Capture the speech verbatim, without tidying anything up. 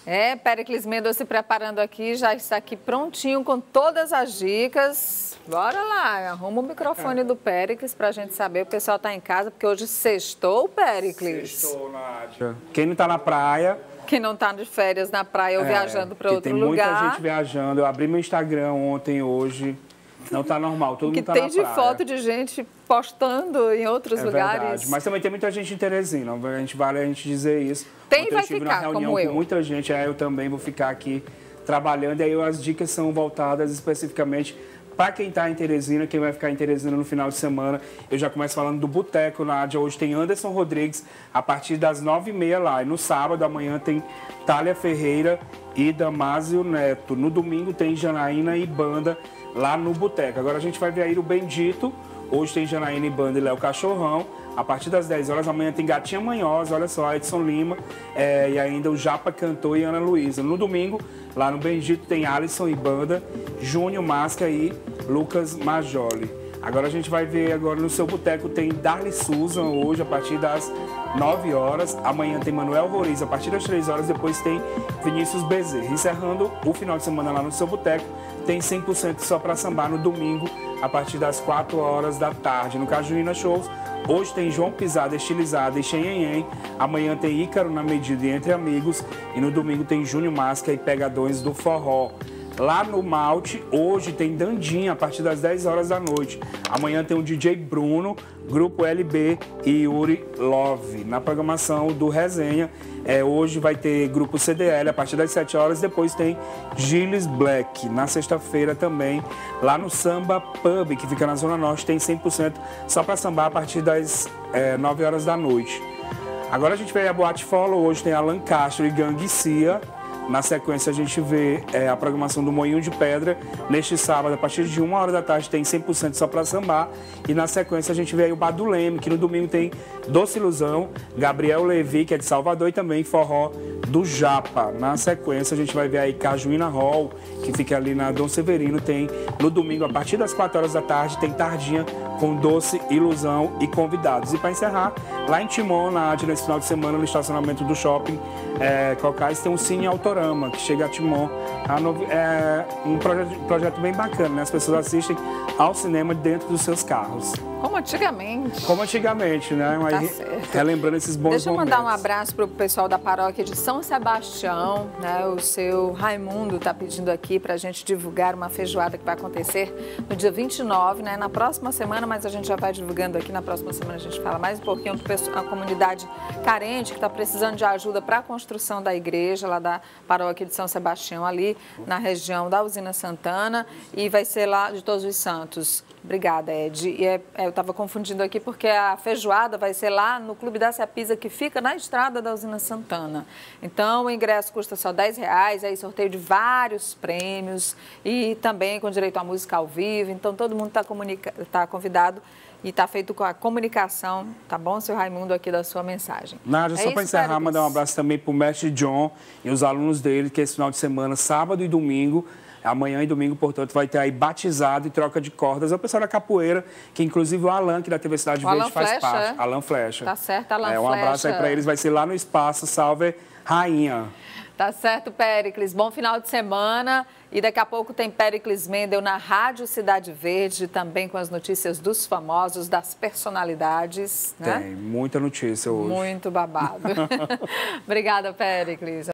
É, Péricles Mendonça se preparando aqui, já está aqui prontinho com todas as dicas. Bora lá, arruma o microfone do Péricles para a gente saber. O pessoal está em casa, porque hoje sextou, Péricles. Sextou, Nádia. Quem não está na praia... Quem não está de férias na praia ou é, viajando para outro tem lugar. Tem muita gente viajando. Eu abri meu Instagram ontem, hoje. Não está normal, todo mundo está na praia. Que tem de foto de gente postando em outros é lugares. Verdade. Mas também tem muita gente em Teresina. A gente vale a gente dizer isso. Tem Ontem vai eu estive ficar, na reunião como eu. com muita gente. Aí eu também vou ficar aqui trabalhando. E aí as dicas são voltadas especificamente para quem está em Teresina, quem vai ficar em Teresina no final de semana. Eu já começo falando do Boteco, Nádia. Hoje tem Anderson Rodrigues a partir das nove e meia lá. E no sábado, amanhã, tem Thalia Ferreira e Damásio Neto. No domingo tem Janaína e Banda lá no Boteco. Agora a gente vai ver aí o Bendito. Hoje tem Janaína e Banda e Léo Cachorrão. A partir das dez horas, amanhã tem Gatinha Manhosa, olha só, Edson Lima é, e ainda o Japa Cantor e Ana Luísa. No domingo, lá no Bendito, tem Alisson e Banda, Júnior Masca e Lucas Majoli. Agora a gente vai ver agora no seu boteco, tem Darly Susan hoje, a partir das nove horas. Amanhã tem Manuel Roriz, a partir das três horas. Depois tem Vinícius Bezerra. Encerrando o final de semana lá no seu boteco, tem cem por cento só para sambar no domingo, a partir das quatro horas da tarde. No Cajuína Shows, hoje tem João Pisada Estilizada e Xenhenhen. Amanhã tem Ícaro na Medida e Entre Amigos. E no domingo tem Júnior Masca e Pegadões do Forró. Lá no Malte, hoje tem Dandinha, a partir das dez horas da noite. Amanhã tem o D J Bruno, Grupo L B e Yuri Love. Na programação do Resenha, é, hoje vai ter Grupo C D L a partir das sete horas. Depois tem Gilles Black. Na sexta-feira também, lá no Samba Pub, que fica na Zona Norte, tem cem por cento só para sambar a partir das é, nove horas da noite. Agora a gente vê a Boate Follow, hoje tem Alan Castro e Gangue Cia. Na sequência, a gente vê é, a programação do Moinho de Pedra. Neste sábado, a partir de uma hora da tarde, tem cem por cento só para sambar. E na sequência, a gente vê aí o Bar do Leme, que no domingo tem Doce Ilusão, Gabriel Levi, que é de Salvador, e também Forró do Japa. Na sequência, a gente vai ver aí Cajuína Hall, que fica ali na Dom Severino. Tem no domingo, a partir das quatro horas da tarde, tem Tardinha com Doce Ilusão e convidados. E para encerrar, lá em Timon, na Arte, nesse final de semana, no estacionamento do shopping é, Cocais, tem um Cine Autorama, que chega a Timon. É um projeto, projeto bem bacana, né? As pessoas assistem ao cinema dentro dos seus carros. Como antigamente. Como antigamente, né? Tá Mas, certo. Relembrando esses bons Deixa eu momentos. mandar um abraço para o pessoal da paróquia de São Sebastião, né? O seu Raimundo está pedindo aqui para a gente divulgar uma feijoada que vai acontecer no dia vinte e nove, né? Na próxima semana, mas a gente já vai divulgando aqui. Na próxima semana a gente fala mais um pouquinho para a comunidade carente que está precisando de ajuda para a construção da igreja lá da paróquia de São Sebastião, ali na região da Usina Santana, e vai ser lá de Todos os Santos. Obrigada, Ed. E é, é, eu estava confundindo aqui porque a feijoada vai ser lá no Clube da Cepisa, que fica na estrada da Usina Santana. Então, o ingresso custa só dez reais, aí sorteio de vários prêmios e também com direito à música ao vivo. Então, todo mundo está tá convidado e está feito com a comunicação, tá bom, seu Raimundo, aqui da sua mensagem. Nádia, é só para encerrar, Péricles, mandar um abraço também para o mestre John e os alunos dele, que esse final de semana, sábado e domingo, amanhã e domingo, portanto, vai ter aí batizado e troca de cordas. É o pessoal da capoeira, que inclusive o Alan, que da T V Cidade o Verde, Alan faz Flecha, parte. É? Alan Flecha. Tá certo, Alan é, um Flecha. Um abraço aí para eles, vai ser lá no Espaço Salve Rainha. Tá certo, Péricles. Bom final de semana. E daqui a pouco tem Péricles Mendel na Rádio Cidade Verde, também com as notícias dos famosos, das personalidades. Né? Tem muita notícia hoje. Muito babado. Obrigada, Péricles.